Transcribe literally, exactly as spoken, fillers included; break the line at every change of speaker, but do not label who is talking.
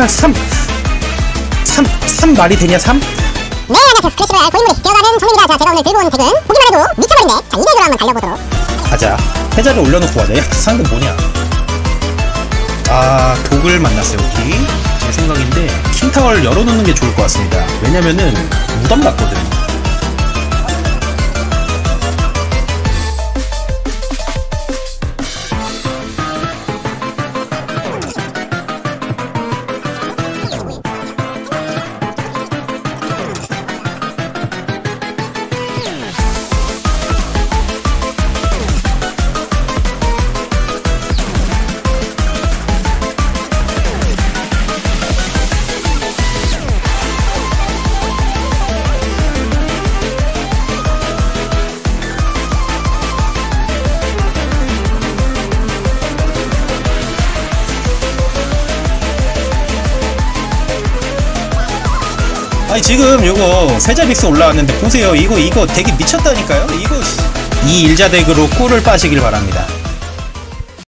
삼! 삼! 삼 말이 되냐 삼?
네, 안녕하세요. 스크래시 로얄 고인물이 되어가는 정입니다. 자, 제가 오늘 들고 온 덱은 보기만 해도 미쳐버리네. 자, 이 덱으로 한번 달려보도록
가자. 패자를 올려놓고 가자. 야, 상대 뭐냐? 아, 독을 만났어요, 여기. 제 생각인데 킹타워를 열어놓는 게 좋을 것 같습니다. 왜냐면은 무덤 같거든. 아니 지금 요거 세자빅스 올라왔는데 보세요. 이거 이거 되게 미쳤다니까요. 이거 이 일자 덱으로 꿀을 빠시길 바랍니다.